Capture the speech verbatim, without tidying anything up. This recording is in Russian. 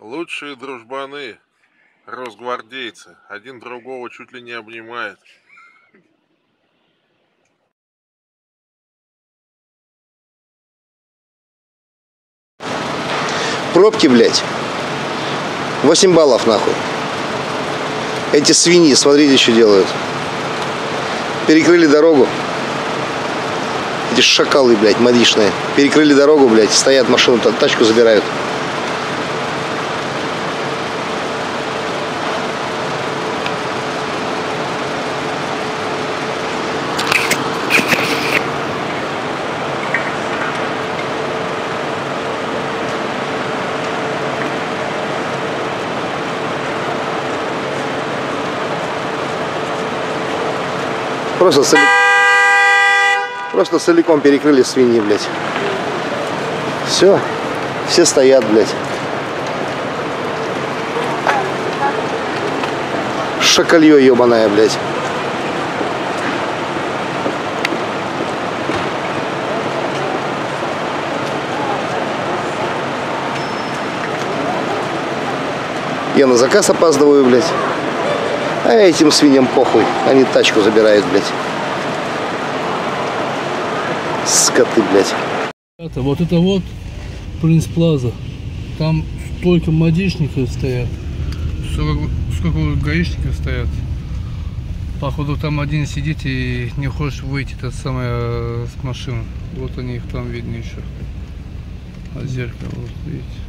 Лучшие дружбаны, росгвардейцы, один другого чуть ли не обнимает. Пробки, блядь. восемь баллов, нахуй. Эти свиньи, смотрите, что делают. Перекрыли дорогу. Эти шакалы, блядь, модишные. Перекрыли дорогу, блядь, стоят, машину, тачку забирают. Просто, цели... Просто целиком перекрыли свиньи, блядь. Все. Все стоят, блядь. Шакалье ебаное, блядь. Я на заказ опаздываю, блядь. А этим свиньям похуй. Они тачку забирают, блядь. Скоты, блядь. Это, вот это вот Принц Плаза. Там столько модишников стоят. Сколько, сколько гаишников стоят. Походу там один сидит и не хочешь выйти, это самое, с машины. Вот они их там видно еще. А зеркало, вот видите.